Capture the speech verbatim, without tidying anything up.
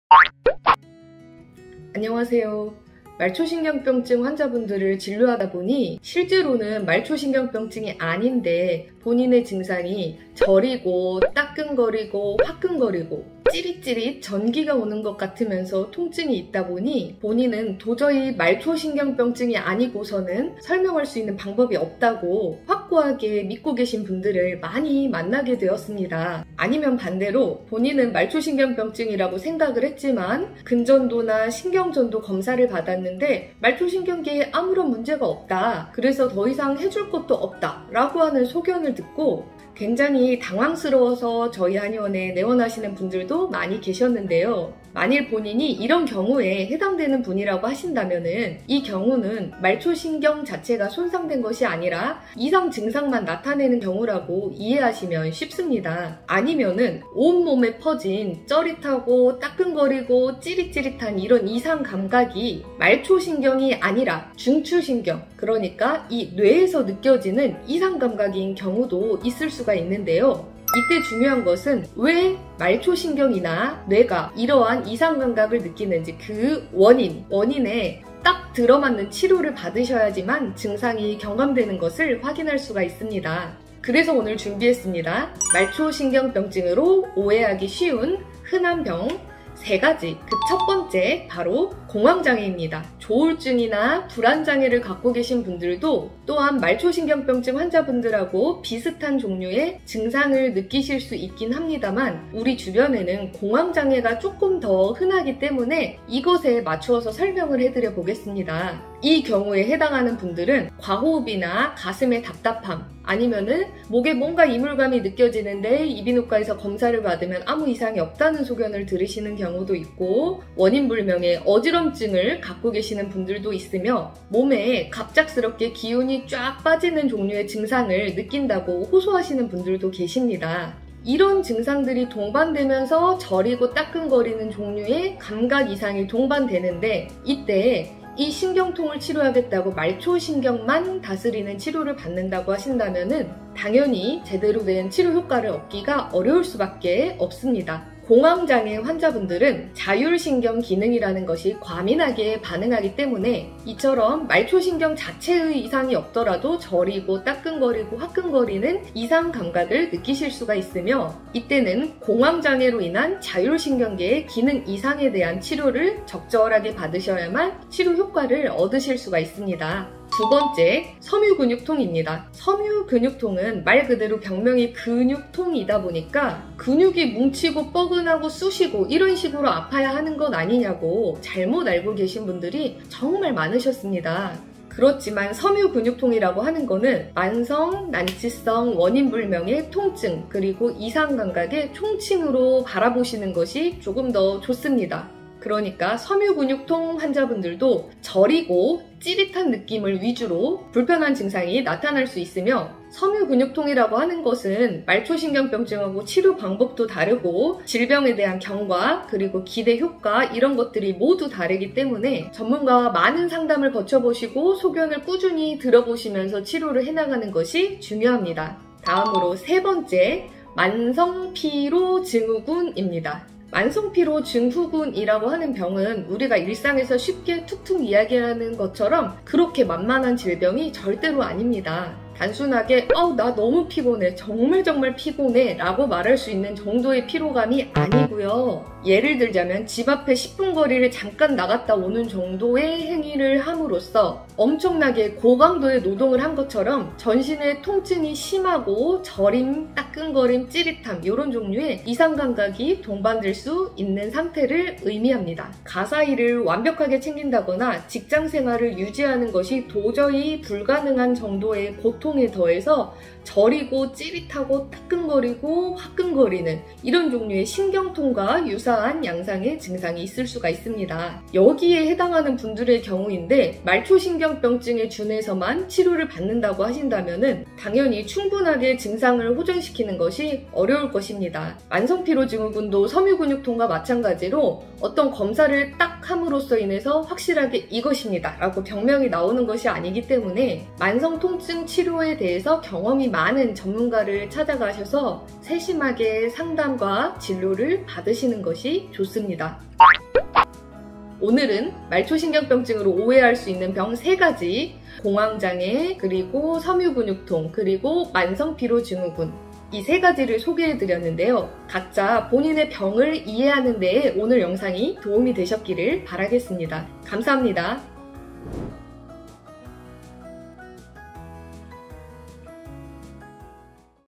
안녕하세요. 말초신경병증 환자분들을 진료하다 보니 실제로는 말초신경병증이 아닌데 본인의 증상이 저리고 따끔거리고 화끈거리고 찌릿찌릿 전기가 오는 것 같으면서 통증이 있다 보니 본인은 도저히 말초신경병증이 아니고서는 설명할 수 있는 방법이 없다고 확고하게 믿고 계신 분들을 많이 만나게 되었습니다. 아니면 반대로 본인은 말초신경병증이라고 생각을 했지만 근전도나 신경전도 검사를 받았는데 말초신경계에 아무런 문제가 없다. 그래서 더 이상 해줄 것도 없다. 라고 하는 소견을 듣고 굉장히 당황스러워서 저희 한의원에 내원하시는 분들도 많이 계셨는데요. 만일 본인이 이런 경우에 해당되는 분이라고 하신다면은 이 경우는 말초신경 자체가 손상된 것이 아니라 이상 증상만 나타내는 경우라고 이해하시면 쉽습니다. 아니면은 온몸에 퍼진 쩌릿하고 따끔거리고 찌릿찌릿한 이런 이상 감각이 말초신경이 아니라 중추신경, 그러니까 이 뇌에서 느껴지는 이상 감각인 경우도 있을 수가 있는데요. 이때 중요한 것은 왜 말초신경이나 뇌가 이러한 이상 감각을 느끼는지 그 원인, 원인에 딱 들어맞는 치료를 받으셔야지만 증상이 경감되는 것을 확인할 수가 있습니다. 그래서 오늘 준비했습니다. 말초신경병증으로 오해하기 쉬운 흔한 병 세 가지. 그 첫 번째 바로 공황장애입니다. 조울증이나 불안장애를 갖고 계신 분들도 또한 말초신경병증 환자분들하고 비슷한 종류의 증상을 느끼실 수 있긴 합니다만 우리 주변에는 공황장애가 조금 더 흔하기 때문에 이것에 맞추어서 설명을 해드려 보겠습니다. 이 경우에 해당하는 분들은 과호흡이나 가슴의 답답함, 아니면은 목에 뭔가 이물감이 느껴지는데 이비인후과에서 검사를 받으면 아무 이상이 없다는 소견을 들으시는 경우도 있고 원인불명의 어지럼증을 갖고 계시는 분들도 있으며 몸에 갑작스럽게 기운이 쫙 빠지는 종류의 증상을 느낀다고 호소하시는 분들도 계십니다. 이런 증상들이 동반되면서 저리고 따끔거리는 종류의 감각 이상이 동반되는데 이때 이 신경통을 치료하겠다고 말초신경만 다스리는 치료를 받는다고 하신다면은 당연히 제대로 된 치료 효과를 얻기가 어려울 수밖에 없습니다. 공황장애 환자분들은 자율신경 기능이라는 것이 과민하게 반응하기 때문에 이처럼 말초신경 자체의 이상이 없더라도 저리고 따끔거리고 화끈거리는 이상 감각을 느끼실 수가 있으며 이때는 공황장애로 인한 자율신경계의 기능 이상에 대한 치료를 적절하게 받으셔야만 치료 효과를 얻으실 수가 있습니다. 두 번째, 섬유근육통입니다. 섬유근육통은 말 그대로 병명이 근육통이다 보니까 근육이 뭉치고 뻐근하고 쑤시고 이런 식으로 아파야 하는 건 아니냐고 잘못 알고 계신 분들이 정말 많으셨습니다. 그렇지만 섬유근육통이라고 하는 거는 만성, 난치성, 원인불명의 통증 그리고 이상감각의 총칭으로 바라보시는 것이 조금 더 좋습니다. 그러니까 섬유근육통 환자분들도 저리고 찌릿한 느낌을 위주로 불편한 증상이 나타날 수 있으며 섬유근육통이라고 하는 것은 말초신경병증하고 치료 방법도 다르고 질병에 대한 경과 그리고 기대 효과 이런 것들이 모두 다르기 때문에 전문가와 많은 상담을 거쳐보시고 소견을 꾸준히 들어보시면서 치료를 해나가는 것이 중요합니다. 다음으로 세 번째, 만성피로증후군입니다. 만성피로 증후군이라고 하는 병은 우리가 일상에서 쉽게 툭툭 이야기하는 것처럼 그렇게 만만한 질병이 절대로 아닙니다. 단순하게 어, 나 너무 피곤해, 정말 정말 피곤해 라고 말할 수 있는 정도의 피로감이 아니고요. 예를 들자면 집 앞에 십 분 거리를 잠깐 나갔다 오는 정도의 행위를 함으로써 엄청나게 고강도의 노동을 한 것처럼 전신의 통증이 심하고 저림, 따끔거림, 찌릿함 이런 종류의 이상 감각이 동반될 수 있는 상태를 의미합니다. 가사일을 완벽하게 챙긴다거나 직장 생활을 유지하는 것이 도저히 불가능한 정도의 고통에 더해서 저리고 찌릿하고 따끔거리고 화끈거리는 이런 종류의 신경통과 유사한 양상의 증상이 있을 수가 있습니다. 여기에 해당하는 분들의 경우인데 말초신경병증에 준해서만 치료를 받는다고 하신다면은 당연히 충분하게 증상을 호전시키는 것이 어려울 것입니다. 만성피로증후군도 섬유근육통과 마찬가지로 어떤 검사를 딱 함으로써 인해서 확실하게 이것입니다 라고 병명이 나오는 것이 아니기 때문에 만성통증 치료 치료에 대해서 경험이 많은 전문가를 찾아가셔서 세심하게 상담과 진료를 받으시는 것이 좋습니다. 오늘은 말초신경병증으로 오해할 수 있는 병 세 가지, 공황장애, 그리고 섬유근육통, 그리고 만성피로증후군, 이 세 가지를 소개해드렸는데요. 각자 본인의 병을 이해하는 데에 오늘 영상이 도움이 되셨기를 바라겠습니다. 감사합니다.